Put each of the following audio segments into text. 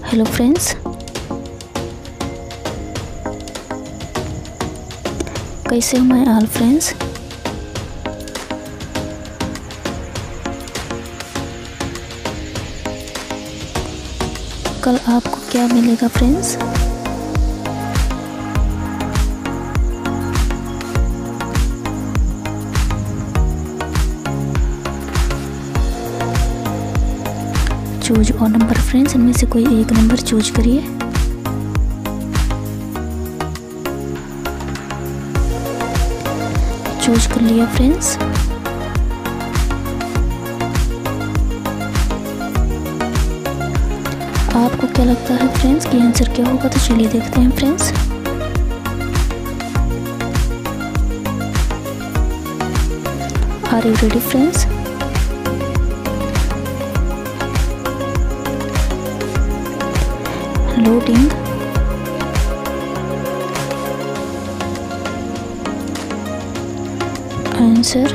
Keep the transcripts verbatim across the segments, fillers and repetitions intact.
Hello friends, कैसे हो my all friends. कल आपको क्या मिलेगा फ्रेंड्स? चूज और नंबर फ्रेंड्स, इनमें से कोई एक नंबर चूज करिए। चूज कर लिया फ्रेंड्स। आपको क्या लगता है फ्रेंड्स कि आंसर क्या होगा? तो चलिए देखते हैं friends. Are you ready friends? Loading. Answer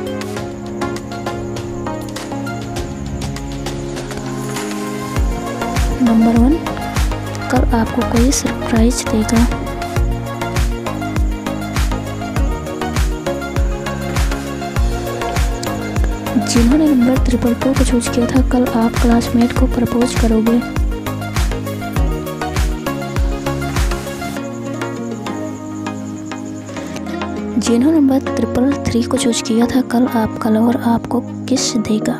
number one, कल आपको कोई सरप्राइज देगा। जिन्होंने नंबर ट्रिपल टू को चूज किया था, कल आप क्लासमेट को प्रपोज करोगे। जिन्होंने नंबर ट्रिपल थ्री को चूज किया था, कल आपका लवर आपको किस देगा।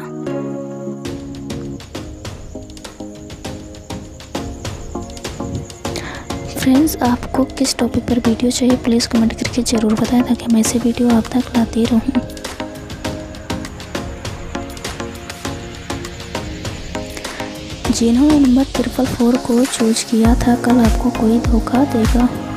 फ्रेंड्स, आपको किस टॉपिक पर वीडियो चाहिए प्लीज़ कमेंट करके ज़रूर बताएं, ताकि मैं ऐसे वीडियो आप तक लाती रहूं। जिन्होंने नंबर ट्रिपल फोर को चूज किया था, कल आपको कोई धोखा देगा।